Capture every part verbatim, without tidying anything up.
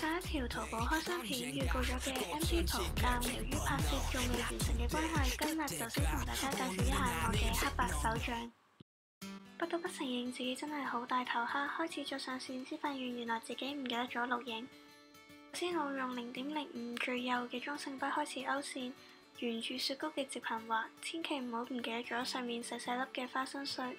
上一條淘寶開箱片預告咗嘅 M P 圖，但由於拍攝仲未完成嘅關係，今日就先同大家介紹一下我嘅黑白手杖。不得不承認自己真係好大頭蝦，開始咗上線先發現原來自己唔記得咗錄影。首先我用零點零五最幼嘅中性筆開始勾線，沿住雪糕嘅折痕畫，千祈唔好唔記得咗上面細細粒嘅花生碎。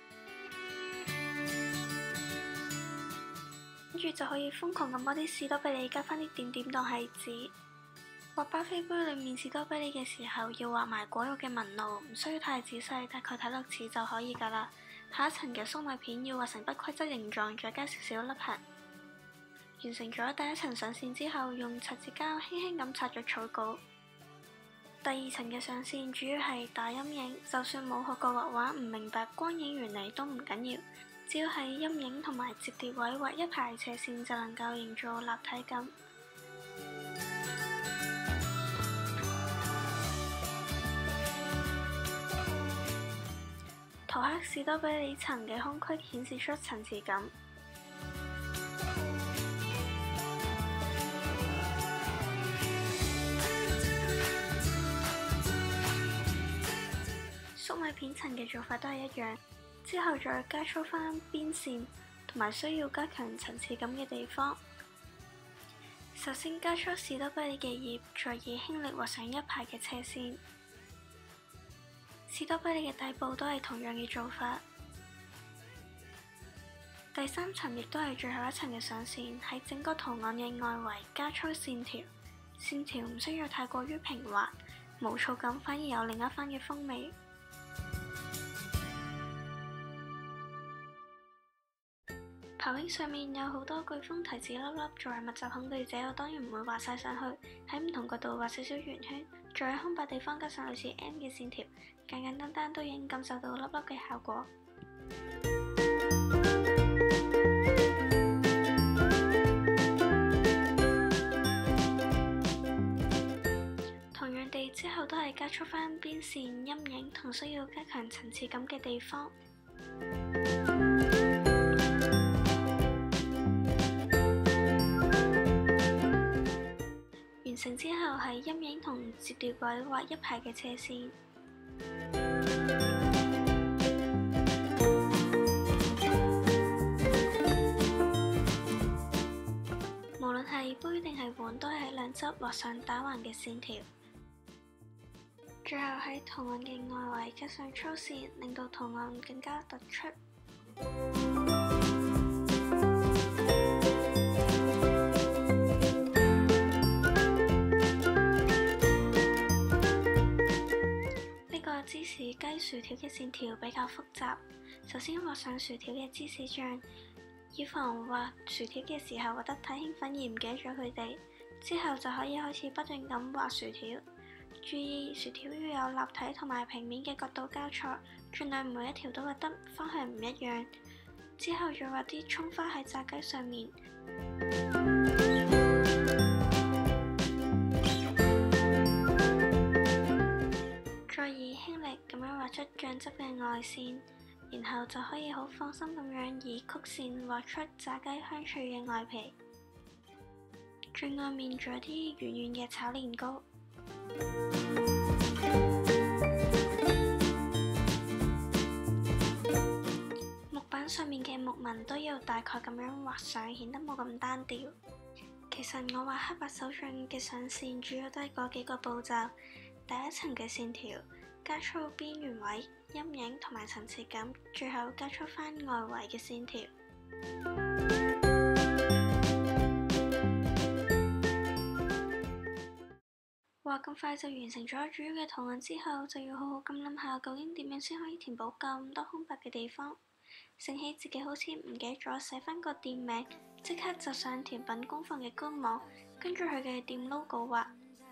跟住就可以瘋狂咁攞啲士多啤梨加返啲點點當係紙。畫巴菲杯裏面士多啤梨嘅時候，要畫埋果肉嘅紋路，唔需要太仔細，大概睇落似就可以㗎啦。下一層嘅粟米片要畫成不規則形狀，再加少少粒痕。完成咗第一層上線之後，用擦字膠輕輕咁擦咗草稿。第二層嘅上線主要係打陰影，就算冇學過畫畫，唔明白光影原理都唔緊要。只要喺陰影同埋摺疊位畫一排斜線，就能夠營造立體感。塗黑士多啤梨層嘅空隙，顯示出層次感。粟米片層嘅做法都係一樣。之後再加粗返邊線同埋需要加強層次感嘅地方。首先加粗士多啤梨嘅葉，再以輕力畫上一排嘅斜線。士多啤梨嘅底部都係同樣嘅做法。第三層亦都係最後一層嘅上線，喺整個圖案嘅外圍加粗線條，線條唔需要太過於平滑，毛躁感反而有另一番嘅風味。刨冰上面有好多颶風提子粒粒，作為密集恐懼者，我當然唔會畫晒上去，喺唔同角度畫少少圓圈，再喺空白地方加上類似 M 嘅線條，簡簡單單都已經感受到粒粒嘅效果。同樣地，之後都係加粗返邊線、陰影同需要加強層次感嘅地方。完成之後係陰影同摺疊位畫一排嘅斜線。無論係杯定係碗，都係喺兩側畫上打橫嘅線條。最後喺圖案嘅外圍加上粗線，令到圖案更加突出。芝士雞薯條嘅線條比較複雜，首先畫上薯條嘅芝士醬，以防畫薯條嘅時候畫得太興奮而唔記得咗佢哋。之後就可以開始不斷咁畫薯條，注意薯條要有立體同埋平面嘅角度交錯，盡量每一條都畫得方向唔一樣。之後再畫啲蔥花喺炸雞上面。再以輕力咁樣畫出醬汁嘅外線，然後就可以好放心咁樣以曲線畫出炸雞香脆嘅外皮。最外面仲有啲圓圓嘅炒年糕。木板上面嘅木紋都要大概咁樣畫上，顯得冇咁單調。其實我畫黑白手杖嘅上線主要都係嗰幾個步驟。第一層嘅線條，加粗邊緣位、陰影同埋層次感，最後加粗返外圍嘅線條。畫咁快就完成咗主要嘅圖案之後，就要好好咁諗下究竟點樣先可以填補咁多空白嘅地方。醒起自己好似唔記得咗寫返個店名，即刻就上甜品工房嘅官網，跟住佢嘅店 logo 畫。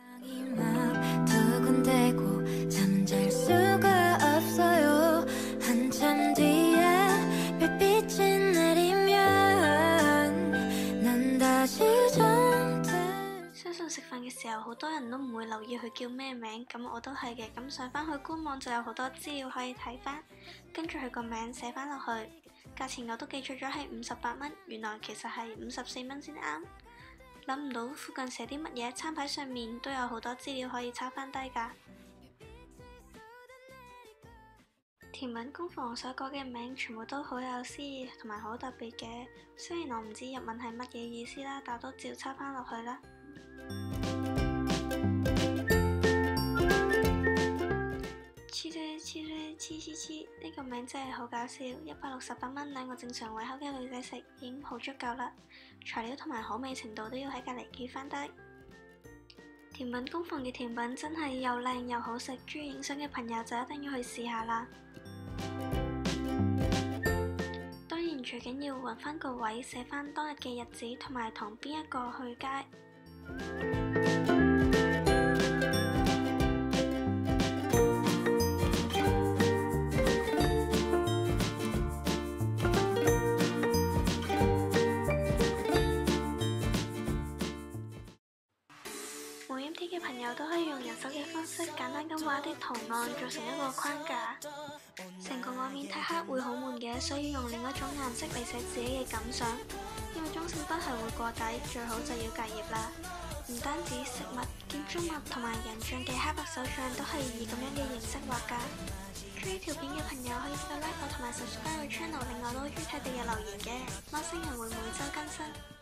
相信食飯嘅時候，好多人都唔會留意佢叫咩名，咁我都係嘅。咁上返去官網就有好多資料可以睇返，跟住佢個名寫返落去，價錢我都記錯咗係五十八蚊，原來其實係五十四蚊先啱。 諗唔到附近寫啲乜嘢，餐牌上面都有好多資料可以抄返低㗎。甜品工房所講嘅名全部都好有詩意同埋好特別嘅，雖然我唔知日文係乜嘢意思啦，但都照抄返落去啦。黐咧黐咧黐黐黐，呢個名真係好搞笑，一百六十八蚊兩個正常胃口嘅女仔食已經好足夠啦，材料同埋好味程度都要喺隔離記返低。甜品工房嘅甜品真係又靚又好食，鍾意影相嘅朋友就一定要去試下啦。當然最緊要揾返個位寫返當日嘅日子同埋同邊一個去街。冇音啲嘅朋友都可以用人手嘅方式簡單咁畫啲圖案做成一個框架，成個畫面太黑會好悶嘅，所以用另一種顏色嚟寫自己嘅感想。因為中性筆係會過底，最好就要隔頁啦。唔單止食物、建築物同埋人像嘅黑白手掌都係以咁樣嘅形式畫㗎。中意條片嘅朋友可以試到 like 我同埋 subscribe 個 channel， 另外都可以睇第日留言嘅，貓星人會每週更新。